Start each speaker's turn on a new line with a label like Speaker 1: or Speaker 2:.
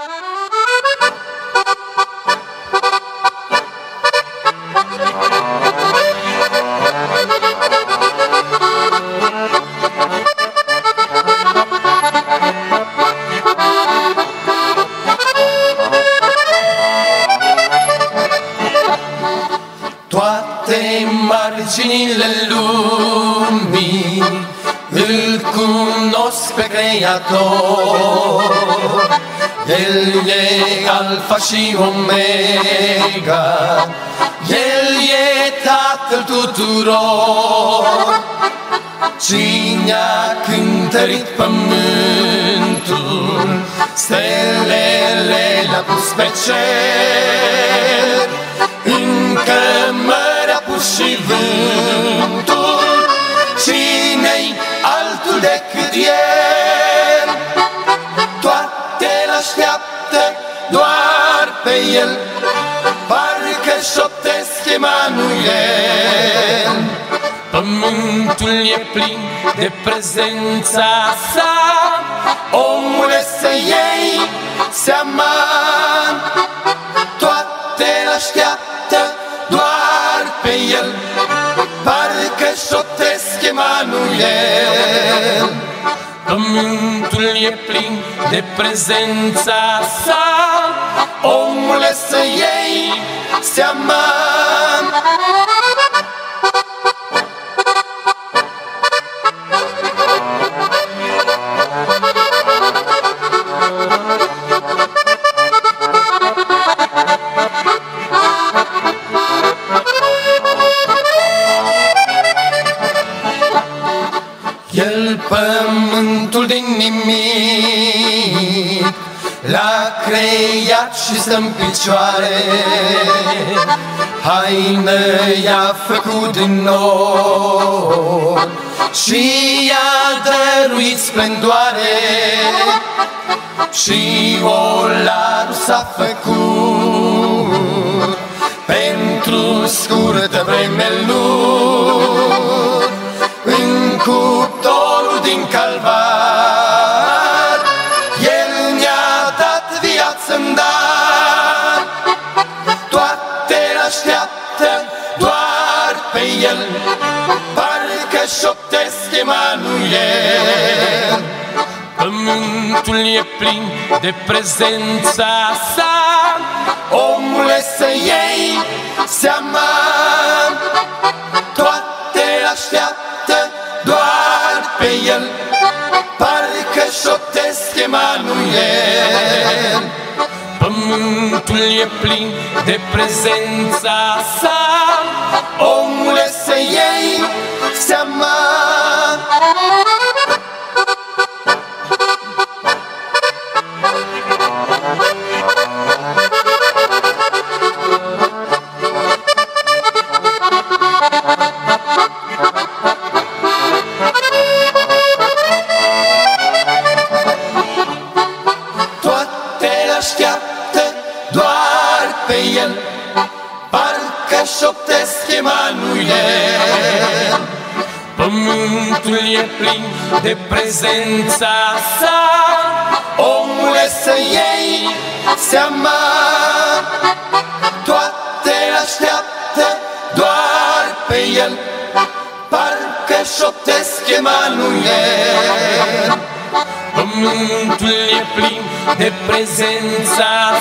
Speaker 1: Toate marginile lumii îl cunosc pe Creator. El e Alfa și Omega, El e Tatăl tuturor. Cine a cântărit pământul, stelele le-a pus pe cer, în cămări a pus și vântul. Cine-i altul decât El? Toate l-așteaptă doar pe El, parcă șoptesc Emanuel. Pământul e plin de prezența Sa, omule, să iei seama. Toate l-așteaptă doar pe El, parcă șoptesc Emanuel. Pământul e plin de prezența Sa, omule, să iei seama. El pământul din nimic l-a creat și stă în picioare, haină i-a făcut din nor și i-a dăruit splendoare. Și olarul s-a făcut pentru scurtă vreme lui, în cuptorul din Calvar El ne-a dat viață-n dar. Toate l-așteaptă doar pe El, parcă șoptesc Emanuel. Pământul e plin de prezența Sa, omule, să iei seama. Toate l-așteaptă doar pe El, parcă șoptesc Emanuel. Pământul e plin de prezența Sa, omule, să iei seama. Așteaptă doar pe El, parcă șoptesc Emanuel. Pământul e plin de prezența Sa, omule, să iei seama. Toate l-așteaptă doar pe El, parcă șoptesc Emanuel. Pământul e plin de prezența